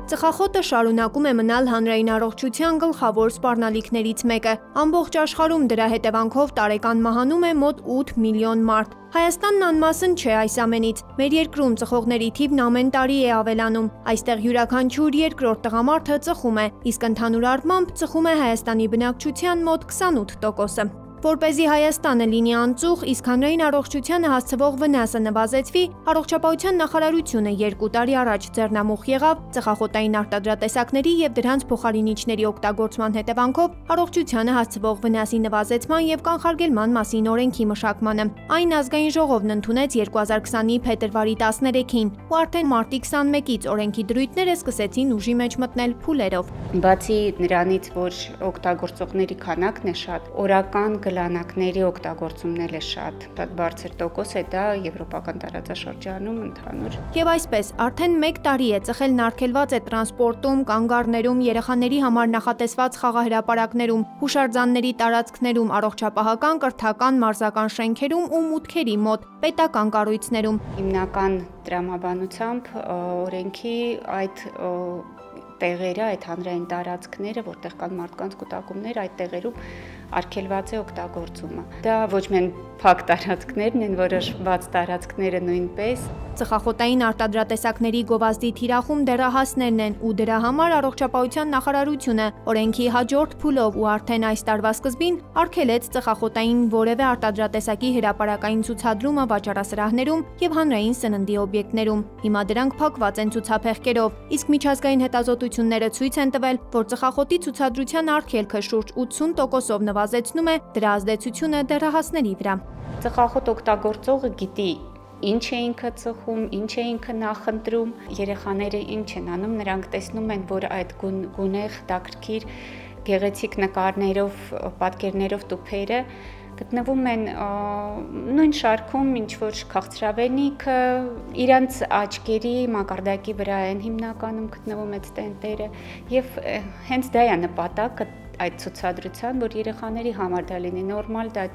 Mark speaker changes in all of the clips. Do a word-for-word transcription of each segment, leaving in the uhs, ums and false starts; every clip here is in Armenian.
Speaker 1: Ծխախոտը շարունակում է մնալ հանրային առողջության գլխավոր սպառնալիքներից մեկը։ Ամբողջ աշխարհում դրա հետևանքով տարեկան մահանում է մոտ ութ միլիոն մարդ։ Հայաստանն անմասն չէ այս ամենից։ Մեր երկրում ծխողների թիվն ամեն տարի է ավելանում։ Այստեղ յուրաքանչյուր երկրորդ տղամարդը ծխում է, իսկ ընդհանուր առմամբ ծխում է Հայաստանի բնակչության մոտ քսանութ տոկոսը։ Որպեսզի Հայաստանը լինի անծուխ, իսկ հանրային առողջությանը հասցվող վնասը նվազեցվի, Առողջապահության նախարարությունը երկու տարի առաջ ձեռնամուխ եղավ ծխախոտային արտադրատեսակների եւ դրանց փոխարինիչների օգտագործման հետևանքով առողջությանը հասցվող վնասի նվազեցման եւ կանխարգելման մասին օրենքի մշակմանը։ Այն ազգային ժողովն ընդունեց երկու հազար քսանի փետրվարի տասներեքին, ու արդեն մարտի քսանմեկից օրենքի դրույթները սկսեցին ուժի մեջ մտնել փուլերով։
Speaker 2: Բացի նրանից, որ օգտագործողների քանակն է շատ, օրական գլանակների օգտագործումն է շատ, շատ բարձր տոկոս է դա եվրոպական տարածաշրջանում ընդհանուր։
Speaker 1: Եվ այսպես, արդեն մեկ տարի է ծխելն արգելված է տրանսպորտում, կանգառներում, երեխաների համար նախատեսված խաղահրապարակներում, հուշարձանների տարածքներում, առողջապահական, կրթական, մարզական շենքերում ու մուտքերի մոտ, պետական կառույցներում։
Speaker 2: Հիմնական տրամաբանությամբ օրենքի այդ տեղերը, այդ հանրային տարածքները, որտեղ կան մարդկանց կուտակումներ, այդ տեղերում արգելված է օգտագործումը։ Դա ոչ միայն փակ տարածքներն են, որոշված տարածքները նույնպես։
Speaker 1: Ծխախոտային արտադրատեսակների գովազդի թիրախում դեռահասներն են, ու դրա համար Առողջապահության նախարարությունը օրենքի հաջորդ փուլով ու արդեն այս տարվա սկզբին արգելեց ծխախոտային որևէ արտադրատեսակի հրապարակային ցուցադրումը վաճառասրահներում եւ հանրային սննդի օբյեկտներում։ Հիմա դրանք փակված են ցուցափեղկերով, իսկ միջազգային հետազոտությունները ցույց են տվել, որ ծխախոտի ցուցադրության արգելքը շուրջ ութսուն տոկոսով նվազեցնում է դրա ազդեցությունը դեռահասների վրա։
Speaker 2: Ծխախոտ օգտագործողը գիտի ինչ է ինքը ծխում, ինչ է ինքը նախընտրում, երեխաները ինչ են անում, նրանք տեսնում են, որ այդ գունեղ, հետաքրքիր, գեղեցիկ նկարներով, պատկերներով տուփերը գտնվում են նույն շարքում, ինչ որ քաղցրավենիքը, իրանց աչքերի մակարդակի վրա են հիմնականում գտնվում այդ ստենտերը, եւ հենց դա է նպատակը այդ ցուցադրության, որ երեխաների համար դա լինի նորմալ, դա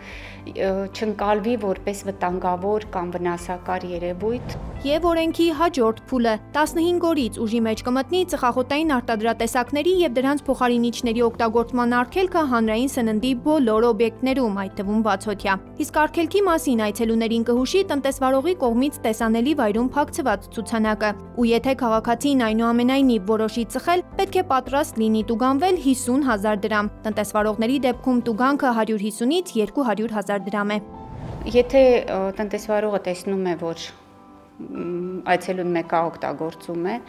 Speaker 2: չընկալվի որպես վտանգավոր կամ վնասակար երևույթ։
Speaker 1: Եվ օրենքի հաջորդ փուլը տասնհինգ օրից ուժի մեջ կմտնի ծխախոտային արտադրատեսակների եւ դրանց փոխարինիչների օգտագործման արգելքը հանրային սննդի բոլոր օբյեկտներում, այդ թվում բացօթյա։ Իսկ արգելքի մասին այցելուներին կհուշի տնտեսվարողի կողմից տեսանելի վայրում փակցված ցուցանակը, ու եթե քաղաքացին այնուամենայնիվ որոշի ծխել, պետք է պատրաստ լինի տուգանվել հիսուն հազար դրամ։ Տնտեսվարողների դեպքում տուգանքը հարյուր հիսունից երկու հարյուր հազար դրամ է։
Speaker 2: Եթե տնտեսվարողը տեսնում է, որ այցելուն մեկը օգտագործում է,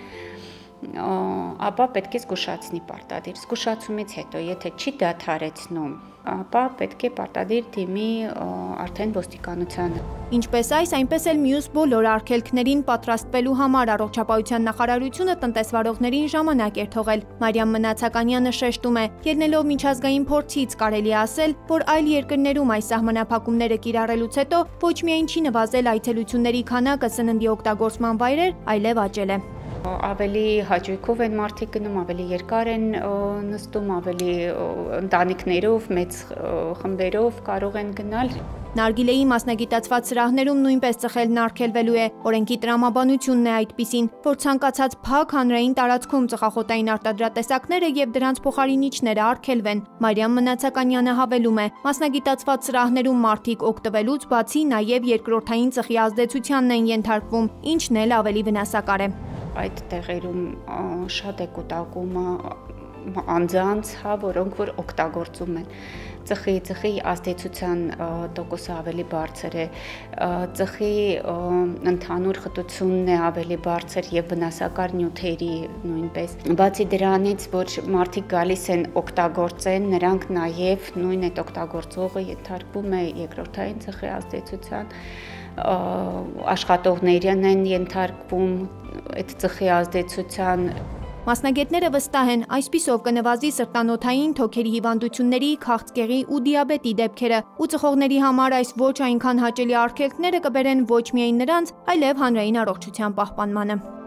Speaker 2: ապա պետք է զգուշացնի պարտադիր։ Զգուշացումից հետո, եթե չի դադարեցնում, ապա պետք է պարտադիր դիմի արդեն ոստիկանությանը։
Speaker 1: Ինչպես այս, այնպես էլ մյուս բոլոր արգելքներին պատրաստվելու համար Առողջապահության նախարարությունը տնտեսվարողներին ժամանակ էր թողել։ Մարիամ Մնացականյանը շեշտում է, ելնելով միջազգային փորձից կարելի է ասել, որ այլ երկրներում այս սահմանափակումները կիրառելուց հետո ոչ միայն չի նվազել այցելությունների քանակը սննդի օգտագործման վայրեր, այլև աճել է։
Speaker 2: Ավելի հաճույքով են մարդիկ գնում, ավելի երկար են նստում, ավելի ընտանիքներով, մեծ խմբերով կարող են գնալ։
Speaker 1: Նարգիլեի մասնագիտացված սրահներում նույնպես ծխելն արգելվելու է։ Օրենքի տրամաբանությունն է այդպիսին, որ ցանկացած փակ հանրային տարածքում ծխախոտային արտադրատեսակները եւ դրանց փոխարինիչները արգելվեն։ Մարիամ Մնացականյանը հավելում է, մասնագիտացված սրահներում մարդիկ օգտվելուց բացի նաեւ երկրորդային ծխի ազդեցությանն են ենթարկվում, ինչն էլ ավելի վնասակար է։
Speaker 2: Այդ տեղերում շատ է կուտակումը անձանց, հա, որոնք որ օգտագործում են։ Ծխի, ծխի ազդեցության տոկոսը ավելի բարձր է, ծխի ընդհանուր խտությունն է ավելի բարձր եւ վնասակար նյութերի նույնպես։ Բացի դրանից, որ մարդիկ գալիս են օգտագործեն, նրանք նաեւ նույն այդ օգտագործողը ենթարկվում է երկրորդային ծխի ազդեցության, աշխատողներն են ենթարկվում այդ ծխի ազդեցության։
Speaker 1: Մասնագետները վստահ են, այսպիսով կնվազի սրտանոթային թոքերի հիվանդությունների, քաղցկեղի ու դիաբետի դեպքերը, ու ծխողների համար այս ոչ այնքան հաճելի արգելքները կբերեն ոչ միայն նրանց, այլև հանրային առողջության պահպանմանը։